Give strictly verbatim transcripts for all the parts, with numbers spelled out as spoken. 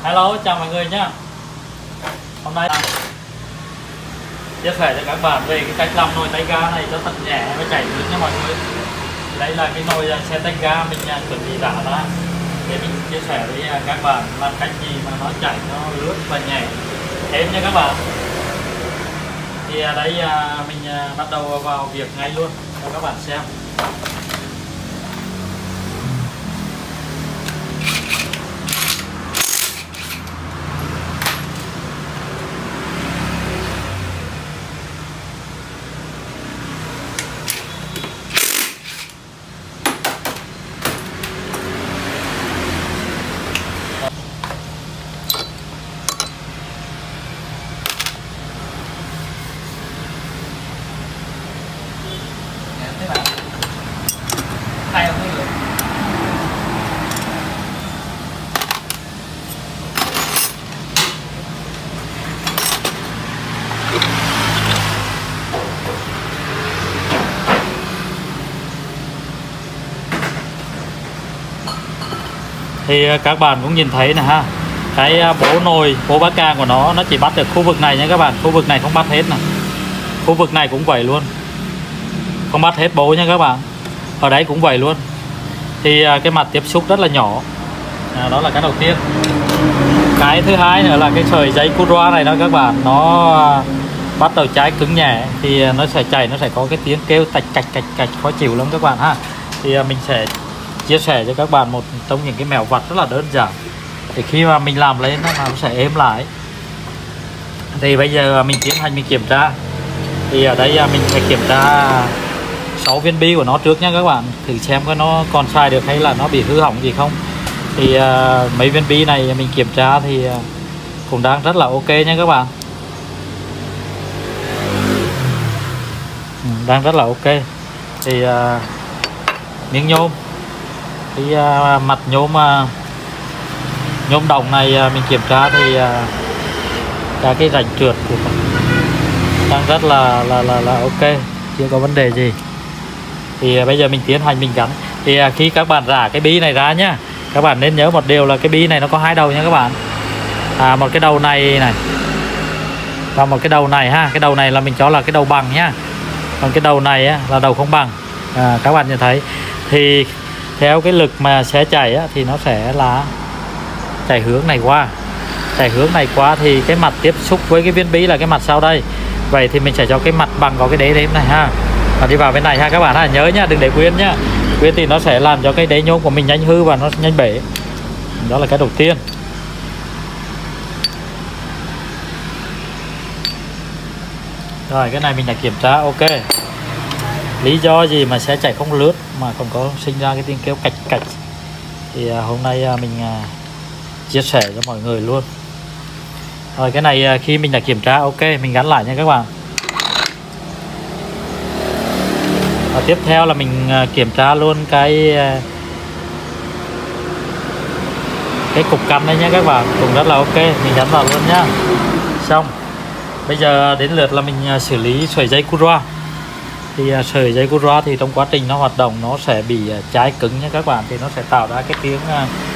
Hello, chào mọi người nhé. Hôm nay chia sẻ cho các bạn về cái cách làm nồi tay ga này cho thật nhẹ và chảy nước nha mọi người. Đây là cái nồi xe tay ga mình chuẩn bị rã ra để mình chia sẻ với các bạn làm cách gì mà nó chảy nó lướt và nhẹ êm nha các bạn. Thì ở đây mình bắt đầu vào việc ngay luôn cho các bạn xem. Hay không được. Thì các bạn cũng nhìn thấy nè ha, cái bố nồi bố bát càng của nó nó chỉ bắt được khu vực này nha các bạn, khu vực này không bắt hết nè, khu vực này cũng vậy luôn, không bắt hết bố nha các bạn, ở đấy cũng vậy luôn. Thì cái mặt tiếp xúc rất là nhỏ, à, đó là cái đầu tiên. Cái thứ hai nữa là cái sợi dây cua này đó các bạn, nó bắt đầu cháy cứng nhẹ thì nó sẽ chảy, nó sẽ có cái tiếng kêu tạch cạch cạch cạch khó chịu lắm các bạn ha. Thì mình sẽ chia sẻ cho các bạn một trong những cái mẹo vặt rất là đơn giản thì khi mà mình làm lên nó sẽ êm lại. Thì bây giờ mình tiến hành mình kiểm tra. Thì ở đây mình phải kiểm tra sáu viên bi của nó trước nha các bạn, thử xem coi nó còn xài được hay là nó bị hư hỏng gì không. Thì uh, mấy viên bi này mình kiểm tra thì uh, cũng đang rất là ok nha các bạn, ừ, đang rất là ok. Thì uh, miếng nhôm, cái uh, mặt nhôm uh, nhôm đồng này uh, mình kiểm tra thì uh, cả cái rãnh trượt của đang rất là là là là ok, chưa có vấn đề gì. Thì uh, bây giờ mình tiến hành mình gắn. Thì uh, khi các bạn rã cái bi này ra nhá, các bạn nên nhớ một điều là cái bi này nó có hai đầu nha các bạn, à, một cái đầu này này và một cái đầu này ha. Cái đầu này là mình cho là cái đầu bằng nhá, còn cái đầu này á, là đầu không bằng, à, các bạn nhìn thấy. Thì theo cái lực mà sẽ chảy á, thì nó sẽ là chảy hướng này qua, chảy hướng này qua thì cái mặt tiếp xúc với cái viên bi là cái mặt sau đây. Vậy thì mình sẽ cho cái mặt bằng vào cái đế đếm này ha, và đi vào bên này ha các bạn ha. Nhớ nhá, đừng để quyên nhá, quyên thì nó sẽ làm cho cái đế nhôm của mình nhanh hư và nó nhanh bể. Đó là cái đầu tiên. Rồi cái này mình đã kiểm tra ok. Lý do gì mà sẽ chảy không lướt mà còn có sinh ra cái tiếng kêu cạch cạch thì hôm nay mình chia sẻ cho mọi người luôn. Rồi cái này khi mình đã kiểm tra ok, mình gắn lại nha các bạn. Và tiếp theo là mình kiểm tra luôn cái cái cục cắm đấy nhé các bạn, cũng rất là ok, mình gắn vào luôn nhá. Xong bây giờ đến lượt là mình xử lý sợi dây cua. Thì sợi dây cua thì trong quá trình nó hoạt động nó sẽ bị cháy cứng nhé các bạn, thì nó sẽ tạo ra cái tiếng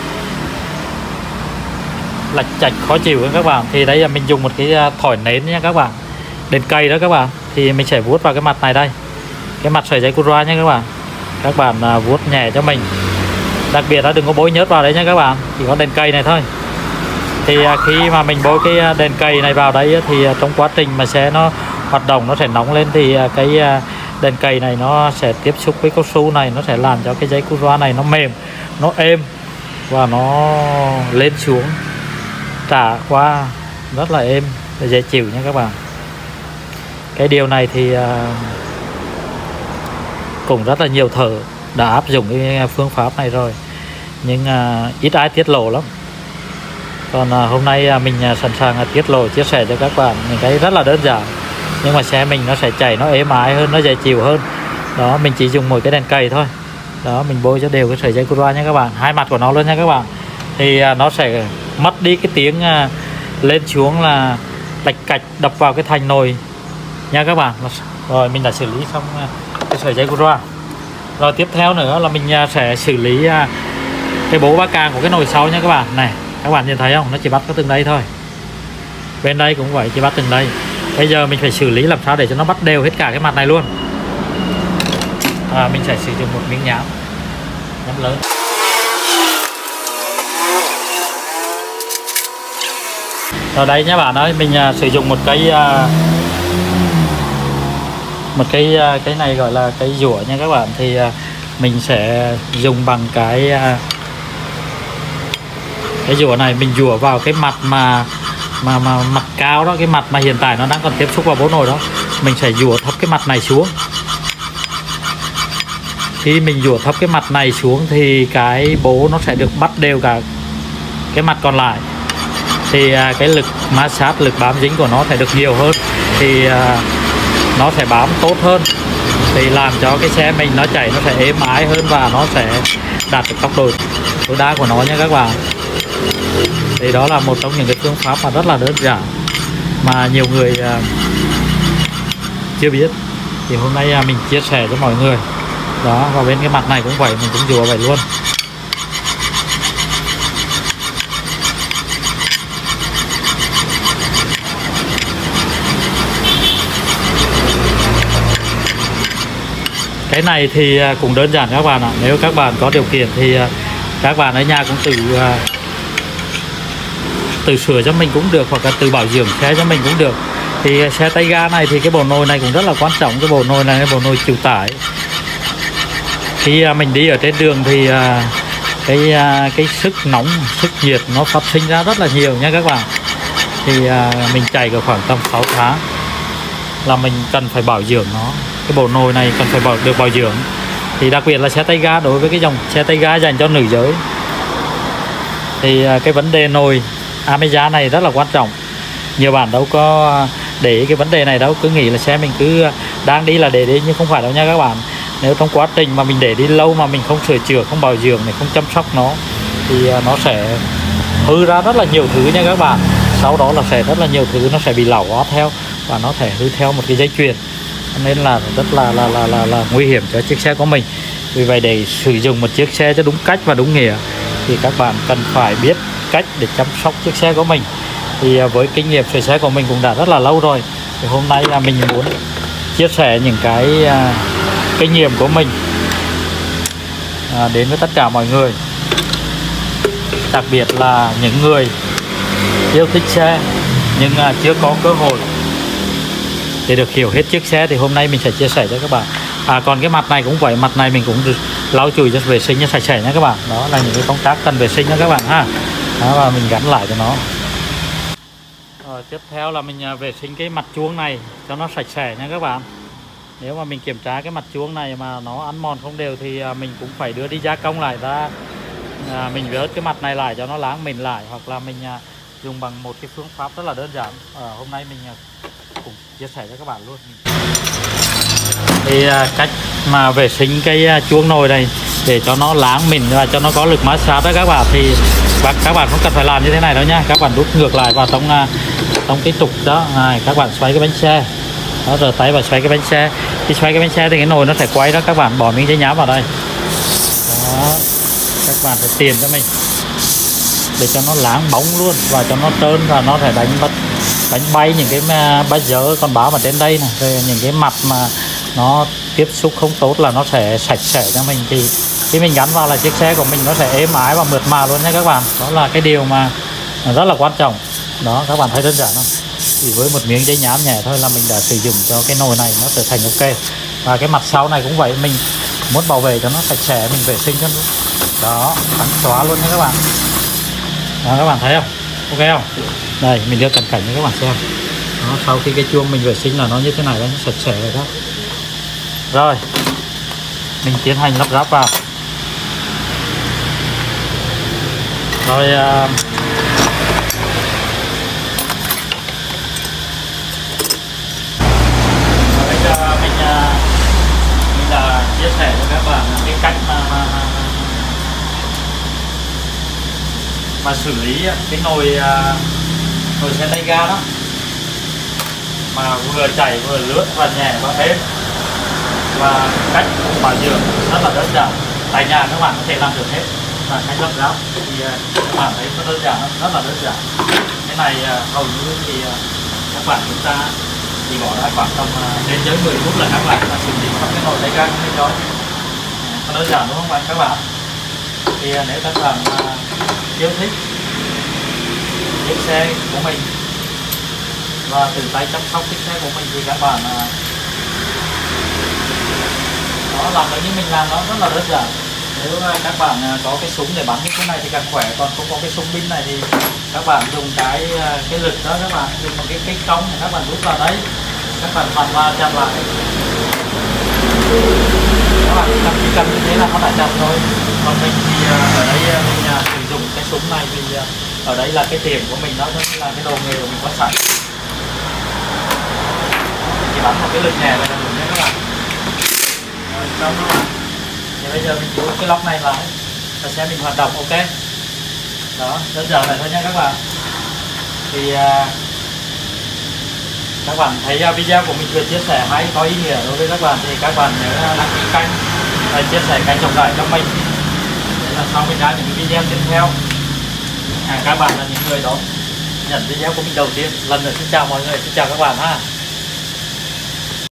lạch chạch khó chịu các bạn. Thì đây là mình dùng một cái thỏi nến nha các bạn, đèn cây đó các bạn. Thì mình sẽ vuốt vào cái mặt này đây, cái mặt sợi dây cua nha các bạn. Các bạn vuốt nhẹ cho mình, đặc biệt là đừng có bôi nhớt vào đấy nha các bạn, chỉ có đèn cây này thôi. Thì khi mà mình bôi cái đèn cây này vào đây thì trong quá trình mà xe nó hoạt động nó sẽ nóng lên, thì cái đèn cây này nó sẽ tiếp xúc với cao su này, nó sẽ làm cho cái dây cua này nó mềm, nó êm và nó lên xuống trả qua rất là êm và dễ chịu nha các bạn. Cái điều này thì cũng rất là nhiều thợ đã áp dụng cái phương pháp này rồi, nhưng ít ai tiết lộ lắm. Còn hôm nay mình sẵn sàng tiết lộ chia sẻ cho các bạn những cái rất là đơn giản, nhưng mà xe mình nó sẽ chảy nó êm ái hơn, nó dễ chịu hơn. Đó, mình chỉ dùng một cái đèn cầy thôi. Đó, mình bôi cho đều cái sợi dây cua nha các bạn, hai mặt của nó luôn nha các bạn. Thì nó sẽ mất đi cái tiếng lên xuống là lạch cạch đập vào cái thành nồi nha các bạn. Rồi mình đã xử lý xong cái sợi dây cua. Rồi tiếp theo nữa là mình sẽ xử lý cái bố ba càng của cái nồi sau nha các bạn. Này Các bạn nhìn thấy không, nó chỉ bắt có từng đây thôi. Bên đây cũng vậy, chỉ bắt từng đây. Bây giờ mình phải xử lý làm sao để cho nó bắt đều hết cả cái mặt này luôn. À, mình sẽ sử dụng một miếng nhám nhám lớn. Ở đây nhé bạn ơi, mình uh, sử dụng một cái uh, một cái uh, cái này gọi là cái rũa nha các bạn. Thì uh, mình sẽ dùng bằng cái uh, cái rũa này, mình rũa vào cái mặt mà mà mà mặt cao đó, cái mặt mà hiện tại nó đang còn tiếp xúc vào bố nồi đó. Mình sẽ rũa thấp cái mặt này xuống. Khi mình rũa thấp cái mặt này xuống thì cái bố nó sẽ được bắt đều cả cái mặt còn lại. Thì à, cái lực ma sát, lực bám dính của nó sẽ được nhiều hơn. Thì à, nó sẽ bám tốt hơn. Thì làm cho cái xe mình nó chạy nó sẽ êm ái hơn và nó sẽ đạt được tốc độ tối đa của nó nha các bạn. Thì đó là một trong những cái phương pháp mà rất là đơn giản mà nhiều người à, chưa biết. Thì hôm nay à, mình chia sẻ cho mọi người. Đó, và bên cái mặt này cũng vậy, mình cũng rũa vậy luôn. Cái này thì cũng đơn giản các bạn ạ. Nếu các bạn có điều kiện thì các bạn ở nhà cũng tự tự sửa cho mình cũng được, hoặc là tự bảo dưỡng xe cho mình cũng được. Thì xe tay ga này thì cái bộ nồi này cũng rất là quan trọng. Cái bộ nồi này, cái bộ nồi chịu tải. Khi mình đi ở trên đường thì cái cái sức nóng, sức nhiệt nó phát sinh ra rất là nhiều nha các bạn. Thì mình chạy được khoảng tầm sáu tháng là mình cần phải bảo dưỡng nó. Cái bộ nồi này cần phải bảo, được bảo dưỡng. Thì đặc biệt là xe tay ga, đối với cái dòng xe tay ga dành cho nữ giới thì cái vấn đề nồi Ameca này rất là quan trọng. Nhiều bạn đâu có để cái vấn đề này đâu, cứ nghĩ là xe mình cứ đang đi là để đi, nhưng không phải đâu nha các bạn. Nếu trong quá trình mà mình để đi lâu mà mình không sửa chữa, không bảo dưỡng này, không chăm sóc nó thì nó sẽ hư ra rất là nhiều thứ nha các bạn. Sau đó là sẽ rất là nhiều thứ nó sẽ bị lỏng ót theo và nó sẽ hư theo một cái dây chuyền. Nên là rất là là, là là là nguy hiểm cho chiếc xe của mình. Vì vậy để sử dụng một chiếc xe cho đúng cách và đúng nghĩa thì các bạn cần phải biết cách để chăm sóc chiếc xe của mình. Thì với kinh nghiệm sửa xe của mình cũng đã rất là lâu rồi, thì hôm nay là mình muốn chia sẻ những cái uh, kinh nghiệm của mình uh, đến với tất cả mọi người, đặc biệt là những người yêu thích xe nhưng uh, chưa có cơ hội để được hiểu hết chiếc xe. Thì hôm nay mình sẽ chia sẻ cho các bạn. À, còn cái mặt này cũng vậy, mặt này mình cũng lau chùi cho vệ sinh cho sạch sẽ nha các bạn. Đó là những cái công tác cần vệ sinh nha các bạn ha. Đó, và mình gắn lại cho nó. Rồi, tiếp theo là mình vệ sinh cái mặt chuông này cho nó sạch sẽ nha các bạn. Nếu mà mình kiểm tra cái mặt chuông này mà nó ăn mòn không đều thì mình cũng phải đưa đi gia công lại ra. À, mình vớt cái mặt này lại cho nó láng mịn lại, hoặc là mình dùng bằng một cái phương pháp rất là đơn giản. À, hôm nay mình cũng chia sẻ cho các bạn luôn. Thì cách mà vệ sinh cái chuông nồi này để cho nó láng mịn và cho nó có lực ma sát đó các bạn, thì các bạn không cần phải làm như thế này đâu nha. Các bạn đút ngược lại vào trong trong cái trục đó. À, các bạn xoay cái bánh xe đó, rửa tay và xoay cái bánh xe. Khi xoay cái bánh xe thì cái nồi nó sẽ quay đó. Các bạn bỏ miếng giấy nhám vào đây đó, các bạn phải tiền cho mình để cho nó láng bóng luôn và cho nó trơn, và nó phải đánh bắt đánh bay những cái bát dở con báo ở trên đây này, rồi những cái mặt mà nó tiếp xúc không tốt là nó sẽ sạch sẽ cho mình. Thì khi mình gắn vào là chiếc xe của mình nó sẽ êm ái và mượt mà luôn nha các bạn. Đó là cái điều mà rất là quan trọng. Đó, các bạn thấy đơn giản không? Chỉ với một miếng giấy nhám nhẹ thôi là mình đã sử dụng cho cái nồi này nó trở thành ok. Và cái mặt sau này cũng vậy, mình muốn bảo vệ cho nó sạch sẽ, mình vệ sinh cho nó đó trắng xóa luôn nha các bạn. Đó, các bạn thấy không? Ok không? Đây, mình đưa cận cảnh cho các bạn xem. Đó, sau khi cái chuông mình vệ sinh là nó như thế này, nó sạch sẽ rồi đó. Rồi, mình tiến hành lắp ráp vào. Rồi uh, bây giờ mình uh, mình đã chia sẻ cho các bạn cái cách mà mà, mà, mà xử lý cái nồi uh, nồi xe tay ga đó, mà vừa chảy vừa lướt và nhẹ và êm, và cách bảo dưỡng rất là đơn giản, tại nhà các bạn có thể làm được hết. là cách lắp ráp thì à, các bạn thấy nó đơn giản, rất là đơn giản. Cái này à, hầu như thì à, các bạn chúng ta chỉ bỏ ra khoảng tầm à, trên dưới mười phút là các bạn đã xử lý xong cái nồi tay ga của mình rồi. Nó đơn giản đúng không bạn các bạn? Thì à, nếu các bạn à, yêu thích chiếc xe của mình và tự tay chăm sóc chiếc xe của mình thì các bạn à, đó làm được như mình làm, nó rất là đơn giản. Nếu các bạn có cái súng để bắn như thế này thì càng khỏe, còn không có cái súng pin này thì các bạn dùng cái cái lực đó, các bạn dùng một cái cái cong này các bạn rút vào đấy, các bạn vặn vào chặt lại, các bạn chỉ cần chỉ cần như thế là nó đã chặt rồi. Còn mình thì ở đây mình sử dụng cái súng này vì ở đây là cái tiệm của mình, đó là cái đồ nghề của mình có sẵn, chỉ bắn một cái lực nhẹ là được nhé các bạn. Rồi xong các bạn. Thì bây giờ mình giữ cái lốc này lại và xe mình hoạt động. Ok, đó đơn giản vậy thôi nha các bạn. Thì à, các bạn thấy video của mình vừa chia sẻ hay có ý nghĩa đối với các bạn thì các bạn nhớ đăng ký kênh và chia sẻ kênh rộng rãi cho mình để là sau mình ra những video tiếp theo à, các bạn là những người đó nhận video của mình đầu tiên. Lần nữa xin chào mọi người, xin chào các bạn ha.